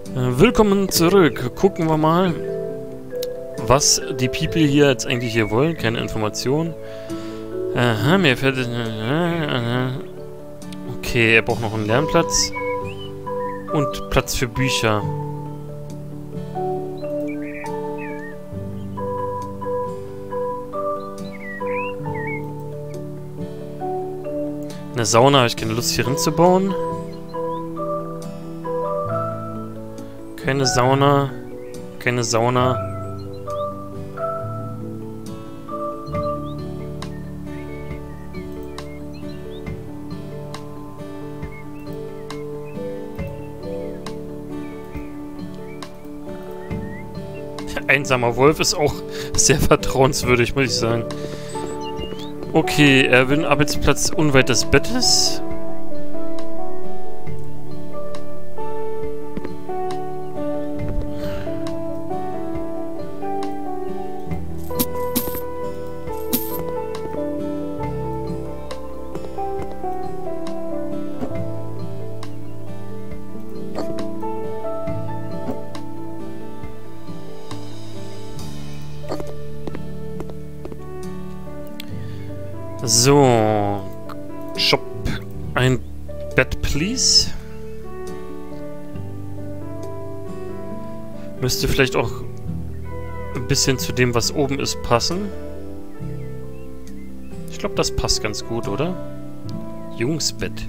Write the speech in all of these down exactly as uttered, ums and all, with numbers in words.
Äh, willkommen zurück. Gucken wir mal, was die People hier jetzt eigentlich hier wollen. Keine Information. Aha, mir fällt... Okay, er braucht noch einen Lernplatz. Und Platz für Bücher. Eine Sauna habe ich keine Lust hier hinzubauen. Keine Sauna. Keine Sauna. Einsamer Wolf ist auch sehr vertrauenswürdig, muss ich sagen. Okay, er will einen Arbeitsplatz unweit des Bettes. So, Shop, ein Bett, please. Müsste vielleicht auch ein bisschen zu dem, was oben ist, passen. Ich glaube, das passt ganz gut, oder? Jungsbett.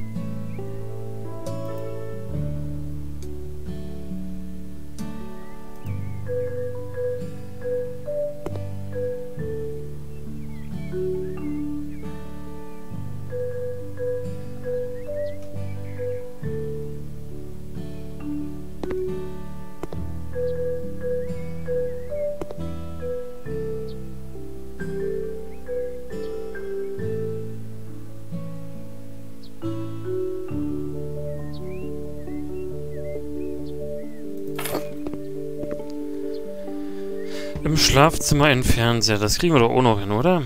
Im Schlafzimmer ein Fernseher. Das kriegen wir doch auch noch hin, oder?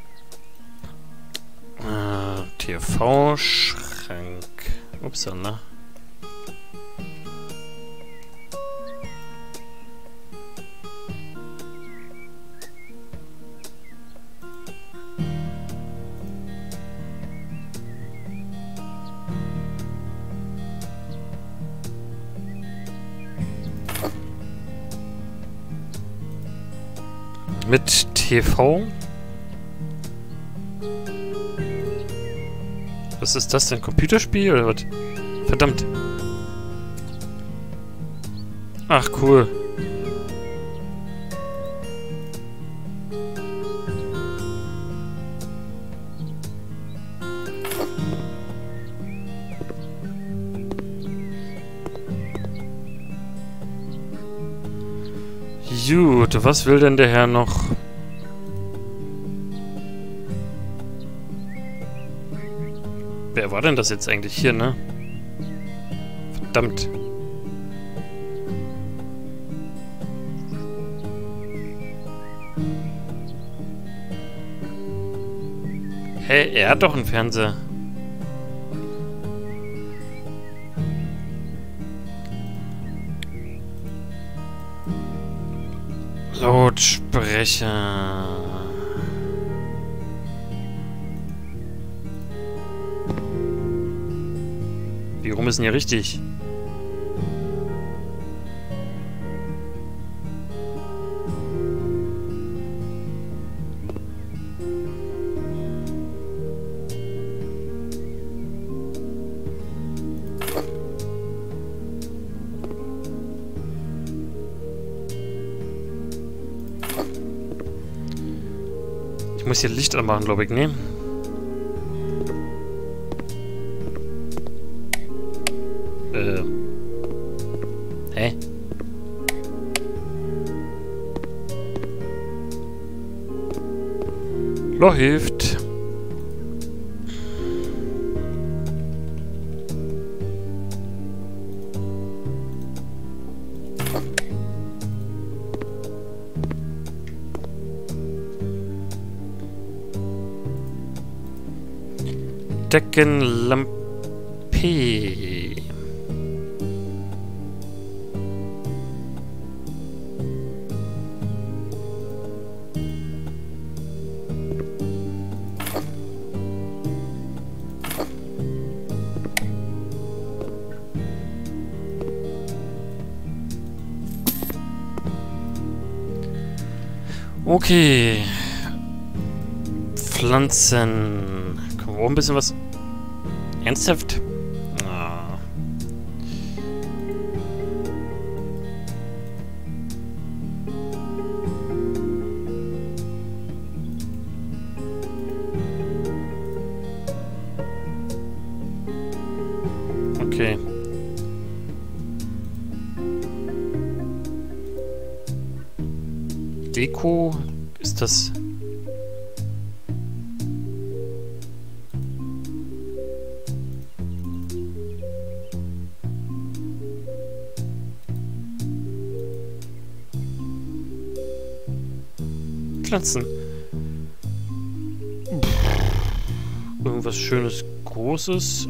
Äh, T V-Schrank. Upsala. Mit T V? Was ist das denn? Computerspiel oder was? Verdammt. Ach, cool. Gut, was will denn der Herr noch? Wer war denn das jetzt eigentlich hier, ne? Verdammt. Hä, er hat doch einen Fernseher. Lautsprecher. Wie rum ist denn hier richtig? Ich muss hier Licht anmachen, glaube ich, ne? Äh. Hä? Läuft. Deckenlampe. Okay. Pflanzen. Können wir auch ein bisschen was... Ernsthaft? Ah. Okay. Deko? Ist das... Pflanzen. Irgendwas Schönes, Großes.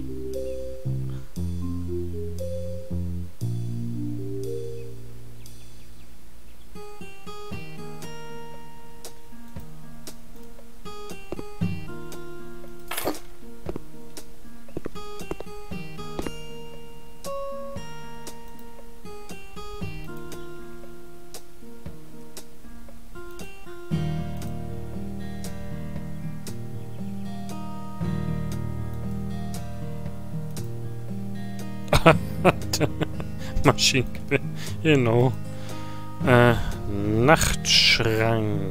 Maschinengewehr. Genau. Äh, Nachtschrank.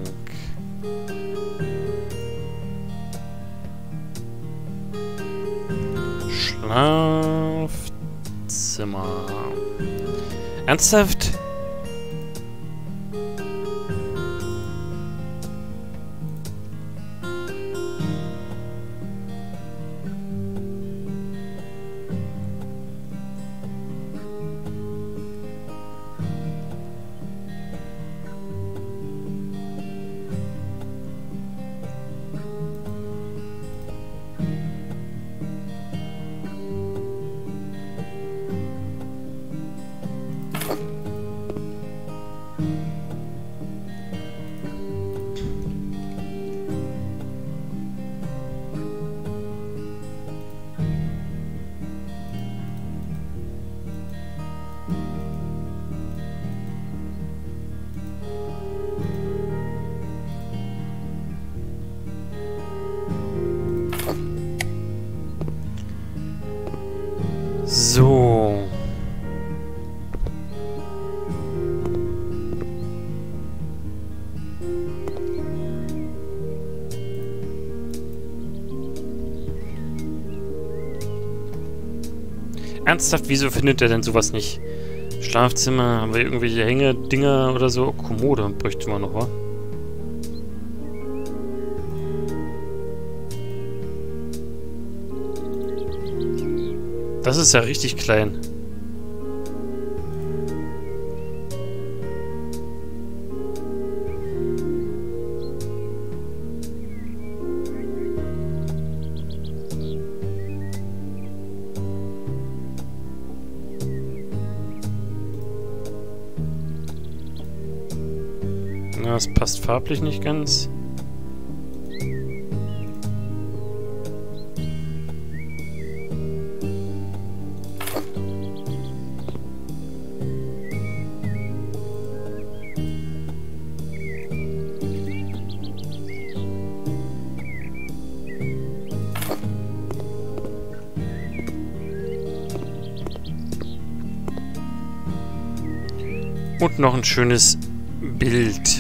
Schlafzimmer. Ernsthaft? So. Ernsthaft, wieso findet er denn sowas nicht? Schlafzimmer, haben wir irgendwelche Hänge-Dinger oder so? Kommode bräuchten wir noch, wa? Das ist ja richtig klein. Na, es passt farblich nicht ganz. Und noch ein schönes Bild.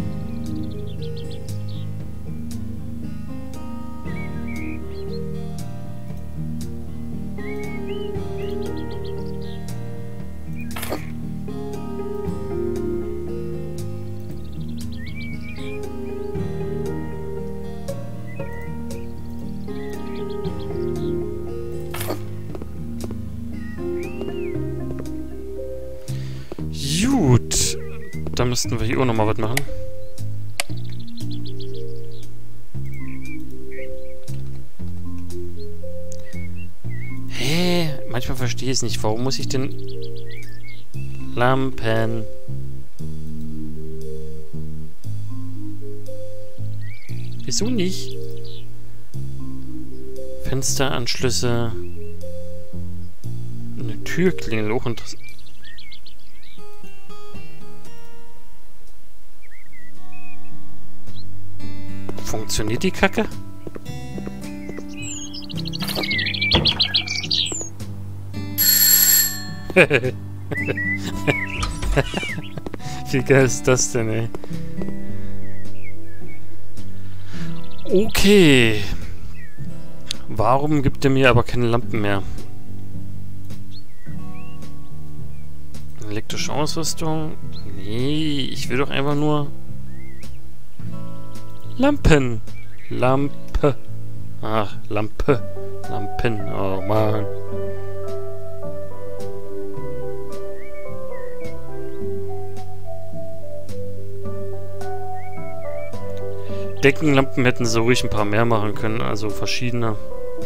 Gut. Da müssten wir hier auch nochmal was machen. Hä? Manchmal verstehe ich es nicht. Warum muss ich denn... Lampen... Wieso nicht? Fensteranschlüsse... Eine Türklingel, auch interessant. Funktioniert die Kacke? Wie geil ist das denn, ey? Okay. Warum gibt er mir aber keine Lampen mehr? Elektrische Ausrüstung? Nee, ich will doch einfach nur... Lampen! Lampe! Ach, Lampe! Lampen, oh Mann. Deckenlampen hätten sie ruhig ein paar mehr machen können, also verschiedene.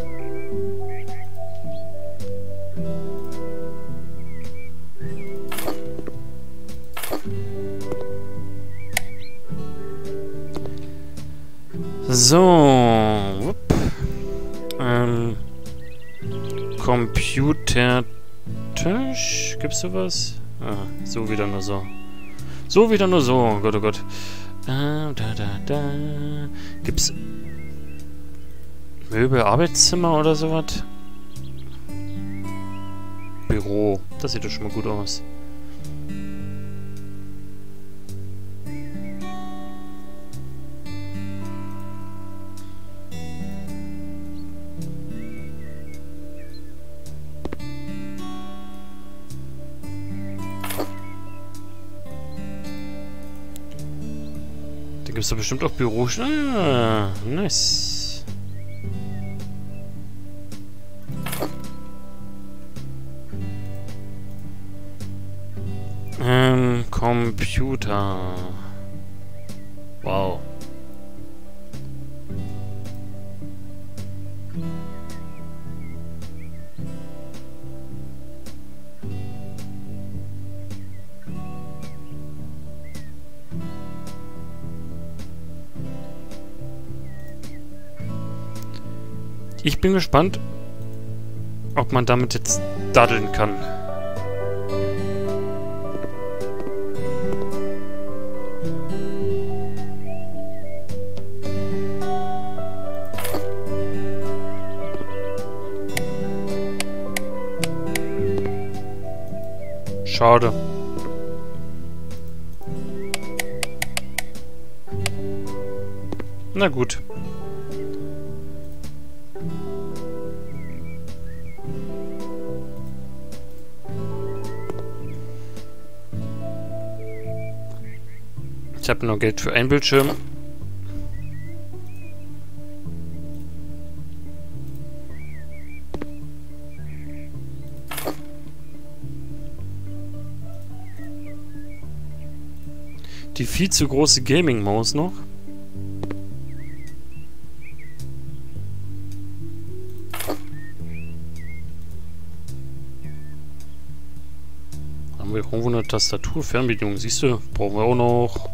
So. Wupp. Ähm. Computertisch. Gibt's sowas? Ah, so wieder nur so. So wieder nur so. Oh Gott, oh Gott. Da, da, da, da. Gibt's Möbel, Arbeitszimmer oder sowas? Büro. Das sieht doch schon mal gut aus. Da gibt es doch bestimmt auch Büros. Ah, nice. Ähm, Computer. Wow. Ich bin gespannt, ob man damit jetzt daddeln kann. Schade. Na gut. Ich habe nur Geld für einen Bildschirm. Die viel zu große Gaming-Maus noch. Haben wir irgendwo eine Tastatur, Fernbedienung, siehst du? Brauchen wir auch noch.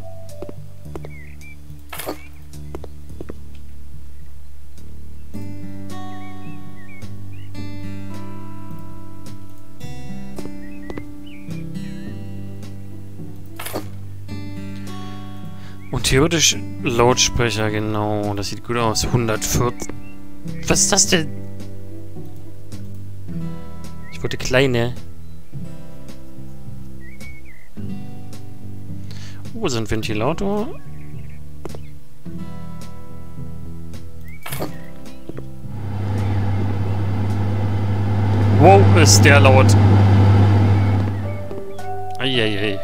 Und theoretisch Lautsprecher, genau. Das sieht gut aus. hundertvierzig. Was ist das denn? Ich wollte kleine. Oh, so ein Ventilator. Wow, ist der laut. Eieiei.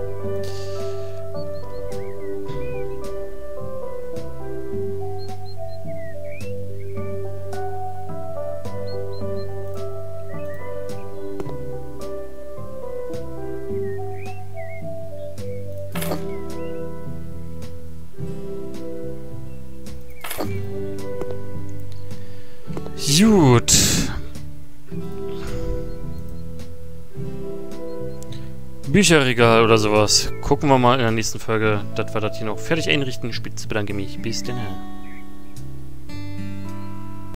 Gut. Bücherregal oder sowas. Gucken wir mal in der nächsten Folge, dass wir das hier noch fertig einrichten. Ich bedanke mich. Bis dann.